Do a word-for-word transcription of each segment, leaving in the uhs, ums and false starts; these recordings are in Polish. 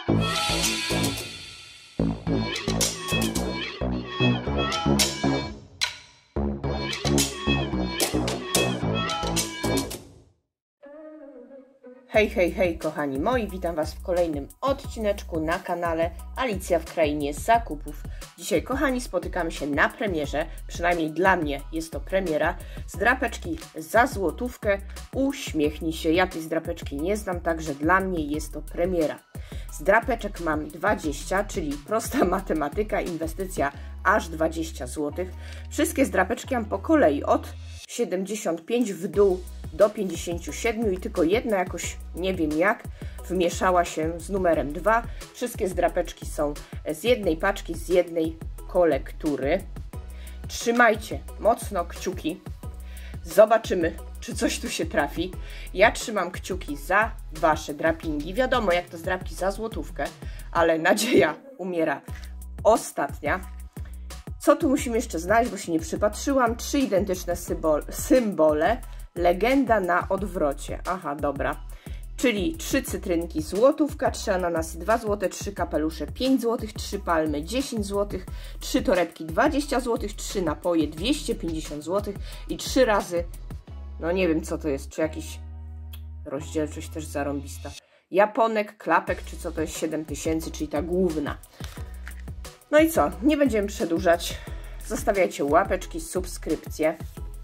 Hej, hej, hej kochani moi, witam Was w kolejnym odcineczku na kanale Alicja w Krainie Zakupów. Dzisiaj kochani spotykamy się na premierze, przynajmniej dla mnie jest to premiera, z drapeczki za złotówkę Uśmiechnij się. Ja tej drapeczki nie znam, także dla mnie jest to premiera. Z drapeczek mam dwadzieścia, czyli prosta matematyka, inwestycja aż dwadzieścia złotych. Wszystkie zdrapeczki mam po kolei od siedemdziesiąt pięć w dół do pięćdziesięciu siedmiu i tylko jedna jakoś, nie wiem jak, wmieszała się z numerem dwa. Wszystkie zdrapeczki są z jednej paczki, z jednej kolektury. Trzymajcie mocno kciuki. Zobaczymy, czy coś tu się trafi. Ja trzymam kciuki za Wasze drapingi. Wiadomo, jak to zdrapki za złotówkę, ale nadzieja umiera ostatnia. Co tu musimy jeszcze znaleźć, bo się nie przypatrzyłam. Trzy identyczne symbol, symbole. Legenda na odwrocie. Aha, dobra. Czyli trzy cytrynki złotówka, trzy ananasy dwa złote, trzy kapelusze pięć złotych, trzy palmy dziesięć złotych, trzy torebki dwadzieścia złotych, trzy napoje dwieście pięćdziesiąt złotych i trzy razy, no nie wiem co to jest, czy jakiś rozdzielczość też zarąbista. Japonek, klapek, czy co to jest siedem tysięcy, czyli ta główna. No i co? Nie będziemy przedłużać. Zostawiajcie łapeczki, subskrypcje.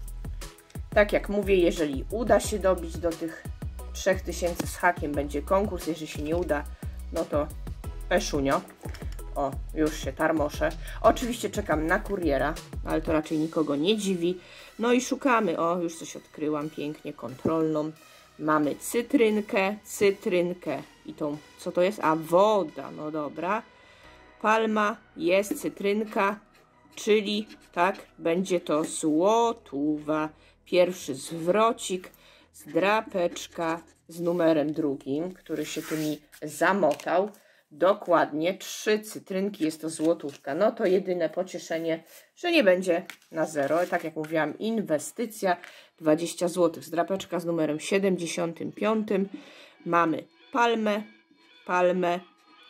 Tak jak mówię, jeżeli uda się dobić do tych trzech tysięcy z hakiem, będzie konkurs. Jeżeli się nie uda, no to peszunio. O, już się tarmoszę. Oczywiście czekam na kuriera, ale to raczej nikogo nie dziwi. No i szukamy. O, już coś odkryłam pięknie, kontrolną. Mamy cytrynkę, cytrynkę i tą, co to jest? A, woda, no dobra. Palma, jest cytrynka, czyli tak, będzie to złotówa. Pierwszy zwrocik, zdrapeczka z numerem drugim, który się tu mi zamotał. Dokładnie trzy cytrynki, jest to złotówka. No to jedyne pocieszenie, że nie będzie na zero. Tak jak mówiłam, inwestycja dwadzieścia złotych. Zdrapeczka z numerem siedemdziesiątym piątym. Mamy palmę, palmę,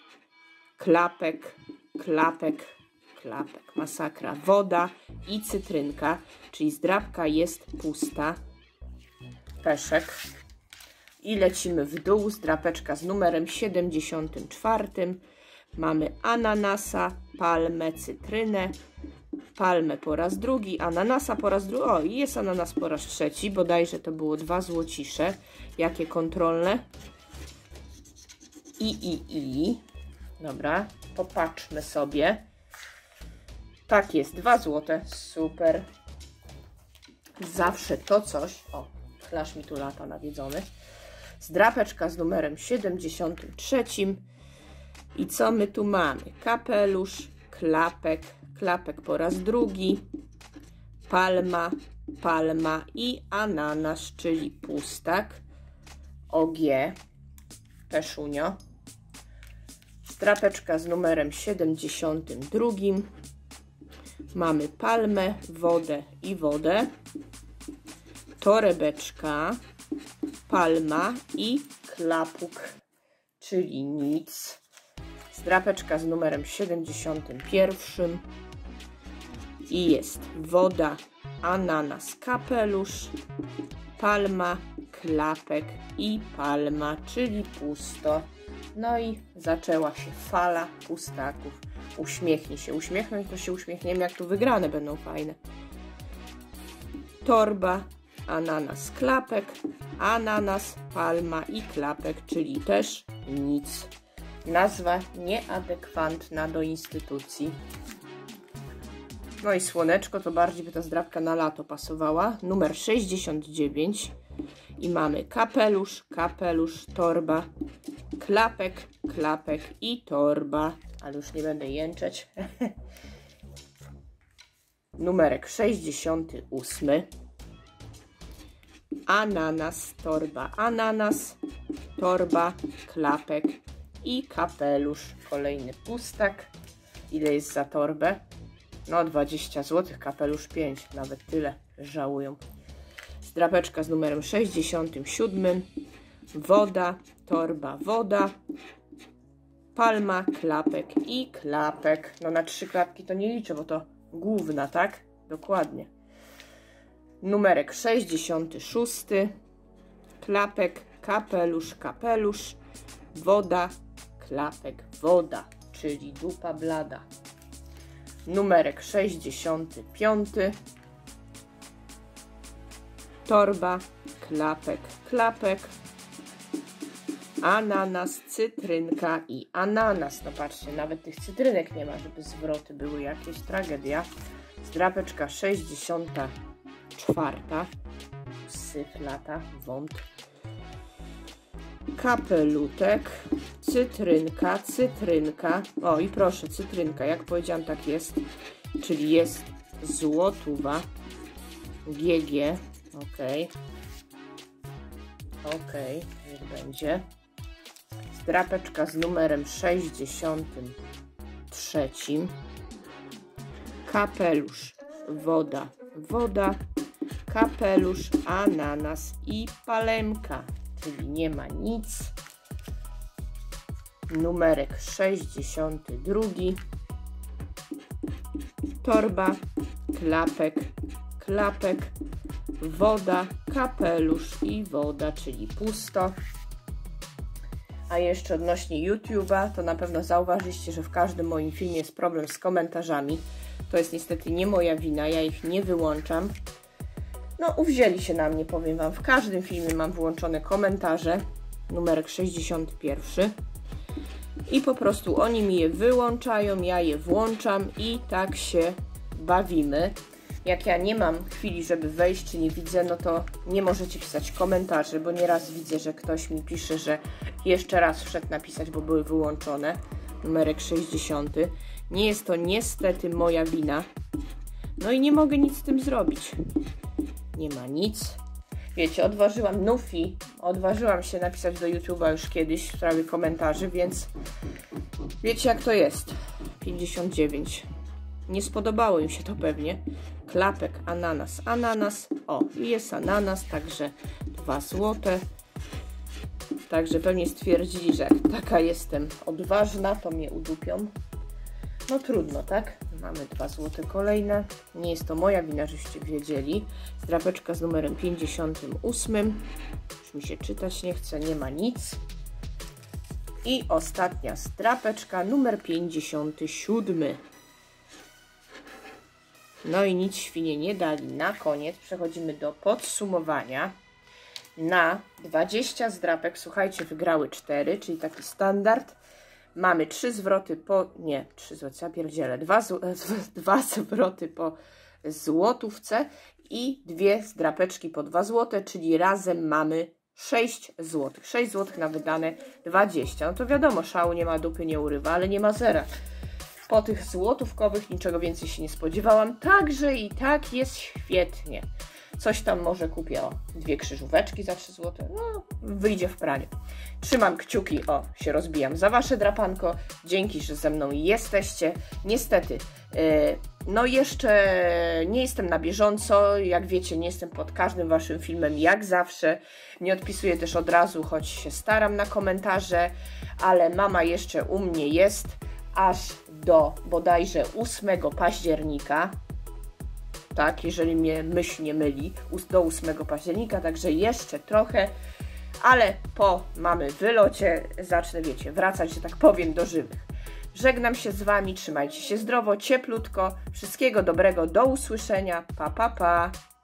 klapek, klapek, klapek, masakra, woda i cytrynka, czyli zdrapka jest pusta, peszek i lecimy w dół. Zdrapeczka z numerem siedemdziesiątym czwartym, mamy ananasa, palmę, cytrynę, palmę po raz drugi, ananasa po raz drugi, o i jest ananas po raz trzeci, bodajże to było dwa złocisze, jakie kontrolne i, i, i, dobra, popatrzmy sobie. Tak jest, dwa złote, super. Zawsze to coś. O, flash mi tu lata nawiedzony. Zdrapeczka z numerem siedemdziesiątym trzecim. I co my tu mamy? Kapelusz, klapek, klapek po raz drugi, palma, palma i ananas, czyli pustak. O G, peszunio. Zdrapeczka z numerem siedemdziesiątym drugim. Mamy palmę, wodę i wodę, torebeczka, palma i klapuk, czyli nic. Zdrapeczka z numerem siedemdziesiątym pierwszym i jest woda, ananas, kapelusz, palma, klapek i palma, czyli pusto. No i zaczęła się fala pustaków. Uśmiechnij się. Uśmiechnąć to się uśmiechniemy, jak tu wygrane będą fajne. Torba, ananas, klapek, ananas, palma i klapek, czyli też nic. Nazwa nieadekwatna do instytucji. No i słoneczko, to bardziej by ta zdrapka na lato pasowała. Numer sześćdziesiąt dziewięć. I mamy kapelusz, kapelusz, torba, klapek, klapek i torba. Ale już nie będę jęczeć. Numerek sześćdziesiąty ósmy. Ananas, torba, ananas, torba, klapek i kapelusz. Kolejny pustak. Ile jest za torbę? No dwadzieścia złotych, kapelusz pięć, nawet tyle żałują. Zdrapeczka z numerem sześćdziesiątym siódmym. Woda, torba, woda, palma, klapek i klapek. No na trzy klapki to nie liczę, bo to główna, tak? Dokładnie. Numerek sześćdziesiąty szósty. Klapek, kapelusz, kapelusz, woda, klapek, woda, czyli dupa blada. Numerek sześćdziesiąty piąty. Torba, klapek, klapek, ananas, cytrynka i ananas. No patrzcie, nawet tych cytrynek nie ma, żeby zwroty były jakieś. Tragedia. Zdrapeczka sześćdziesiąta czwarta. Syf lata, wąt. Kapelutek, cytrynka, cytrynka. O i proszę, cytrynka, jak powiedziałam, tak jest. Czyli jest złotówa. G G. Ok. Ok, niech będzie. Zdrapeczka z numerem sześćdziesiątym trzecim. Kapelusz, woda, woda. Kapelusz, ananas i palemka, czyli nie ma nic. Numerek sześćdziesiąty drugi. Torba, klapek, klapek, woda, kapelusz i woda, czyli pusto. A jeszcze odnośnie YouTube'a, to na pewno zauważyliście, że w każdym moim filmie jest problem z komentarzami. To jest niestety nie moja wina, ja ich nie wyłączam. No, uwzięli się na mnie, powiem Wam. W każdym filmie mam wyłączone komentarze. Numerek sześćdziesiąty pierwszy. I po prostu oni mi je wyłączają, ja je włączam i tak się bawimy. Jak ja nie mam chwili, żeby wejść, czy nie widzę, no to nie możecie pisać komentarzy, bo nieraz widzę, że ktoś mi pisze, że jeszcze raz wszedł napisać, bo były wyłączone. Numerek sześćdziesiąty. Nie jest to niestety moja wina. No i nie mogę nic z tym zrobić. Nie ma nic. Wiecie, odważyłam Nufi, odważyłam się napisać do YouTube'a już kiedyś w sprawie komentarzy, więc wiecie jak to jest. pięćdziesiąt dziewięć. Nie spodobało im się to pewnie. Klapek, ananas, ananas. O, i jest ananas, także dwa złote. Także pewnie stwierdzili, że jak taka jestem odważna, to mnie udupią. No trudno, tak? Mamy dwa złote kolejne. Nie jest to moja wina, żeście wiedzieli. Zdrapeczka z numerem pięćdziesiątym ósmym. Już mi się czytać nie chce, nie ma nic. I ostatnia zdrapeczka, numer pięćdziesiąty siódmy. No i nic świnie nie dali. Na koniec przechodzimy do podsumowania. Na dwadzieścia zdrapek, słuchajcie, wygrały cztery, czyli taki standard. Mamy trzy zwroty po... Nie, trzy zwroty, ja pierdzielę. Dwa, dwa zwroty po złotówce i dwie zdrapeczki po dwa złote, czyli razem mamy sześć złotych. sześć złotych na wydane dwadzieścia. No to wiadomo, szału nie ma, dupy nie urywa, ale nie ma zera. Po tych złotówkowych niczego więcej się nie spodziewałam, także i tak jest świetnie. Coś tam może kupię, o, dwie krzyżóweczki za trzy złote, no wyjdzie w praniu. Trzymam kciuki, o, się rozbijam za Wasze drapanko, dzięki, że ze mną jesteście. Niestety, yy, no jeszcze nie jestem na bieżąco, jak wiecie, nie jestem pod każdym Waszym filmem, jak zawsze. Nie odpisuję też od razu, choć się staram na komentarze, ale mama jeszcze u mnie jest aż do bodajże ósmego października. Tak, jeżeli mnie myśl nie myli, do ósmego października, także jeszcze trochę, ale po mamy wylocie zacznę, wiecie, wracać, że tak powiem, do żywych. Żegnam się z Wami, trzymajcie się zdrowo, cieplutko, wszystkiego dobrego, do usłyszenia, pa pa pa!